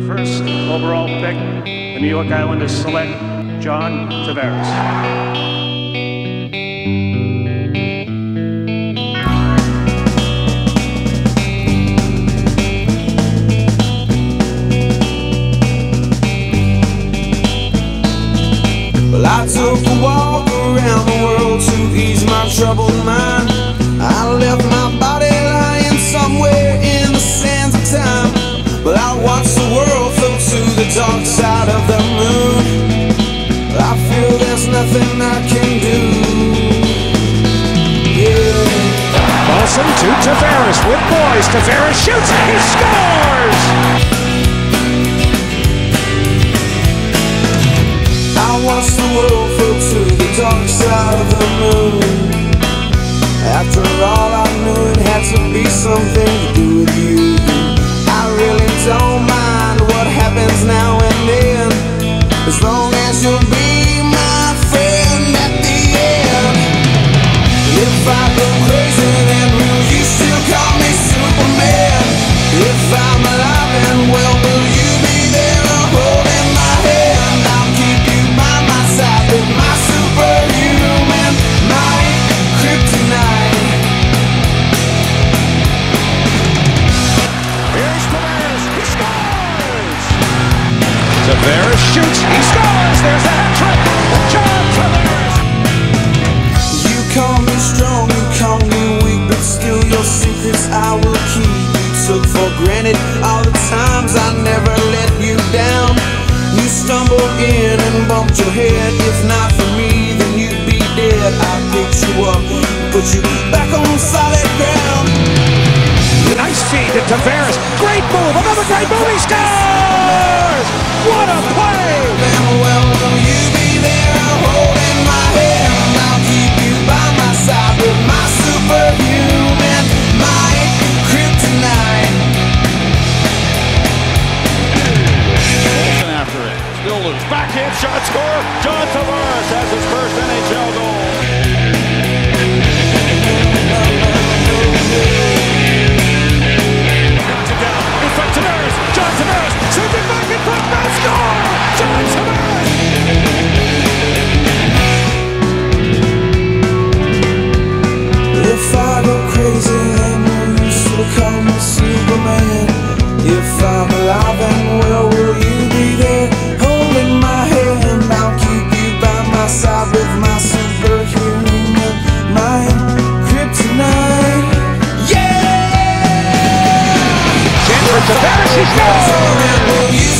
first overall pick, the New York Islanders select John Tavares. Well, I took a walk around the world to ease my troubled mind. I left my body lying somewhere in the sands of time. But I watched the world float to the dark side of the moon. I feel there's nothing I can do. Yeah. Wilson to Tavares with boys. Tavares shoots, he scores! I watched the world float to the dark side of the moon. After all, I knew it had to be something to do with you. I really don't mind what happens now and then, as long as you'll be my friend at the end. If I go crazy, then will you still call me Superman? If I'm alive and well, will you be there holding my hand? I'll keep you by my side with my superhuman might, kryptonite. Here's Tavares, he scores! Tavares shoots, he scores! There's a hat trick for John Tavares! You call me strong, you call me weak, but still your secrets I will keep. You took for granted all the times I never let you down. You stumbled in and bumped your head. If not for me, then you'd be dead. I picked you up, put you back on solid ground. Nice feed to Tavares, great move, another great move, he scores! What a play! And well, will you be there holding my hand? I'll keep you by my side with my superhuman might, kryptonite. Wilson after it, still loose, backhand shot, score. John Tavares has his first NHL goal. John Tavares, sends it back in front, now score! John Tavares! If I go crazy, then will you still call me Superman? If I'm alive and well, will you be there holding my hand? I'll keep you by my side with my superhuman mind, kryptonite. Yeah! Chance for Tavares, he scores!